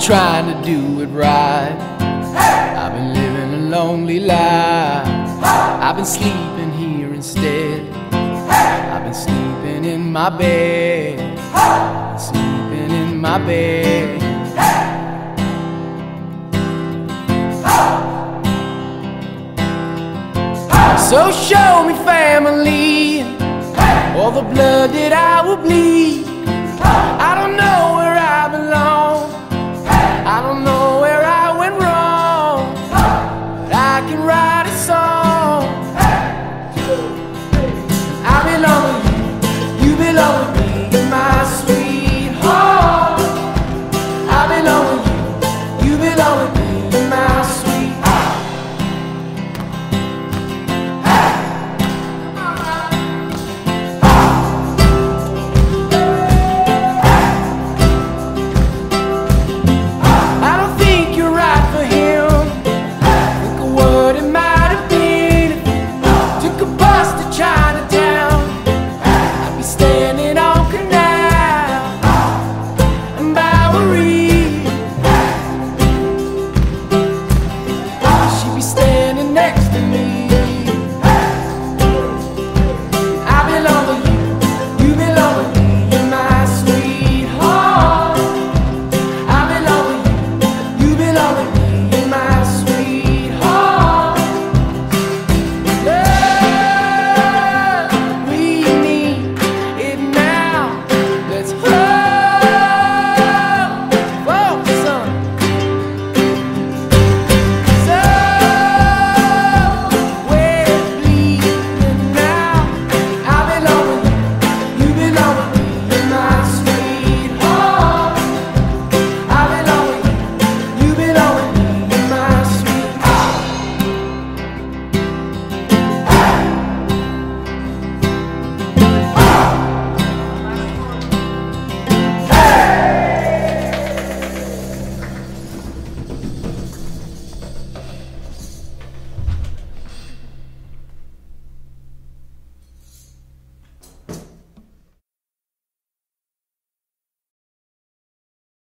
trying to do it right. I've been living a lonely life. I've been sleeping here instead. I've been sleeping in my bed. I've been sleeping in my bed. So show me family, all the blood that I will bleed. I don't know